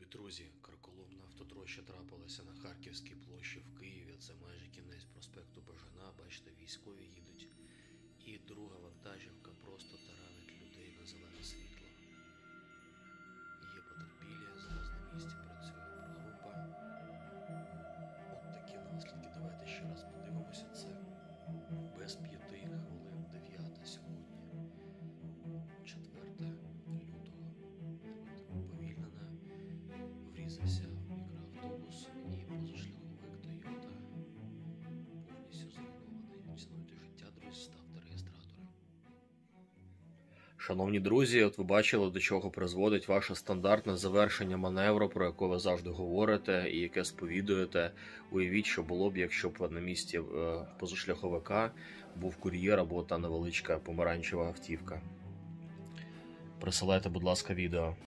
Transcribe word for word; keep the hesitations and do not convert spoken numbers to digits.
Любі друзі, карколомна автотроща трапилася на Харківській площі в Києві. Це майже кінець проспекту Бажана. Бачите, військові їдуть. І друга вантажівка просто таранить людей на зелене світло. Є потерпілі, зараз на місці працює група. От такі наслідки. Давайте ще раз подивимося це. Без п'яти хвилин дев'ята сьогодні. четверте лютого. Уповільнена. Врізався в мікроавтобус і позашляховик Тойота. Повністю зруйнований. Цінуйте життя, друзі, ставте реєстратори. Шановні друзі, от ви бачили, до чого призводить ваше стандартне завершення маневру, про яке ви завжди говорите і яке сповідуєте. Уявіть, що було б, якщо б на місці позашляховика був кур'єр або та невеличка помаранчева автівка. Присилайте, будь ласка, відео.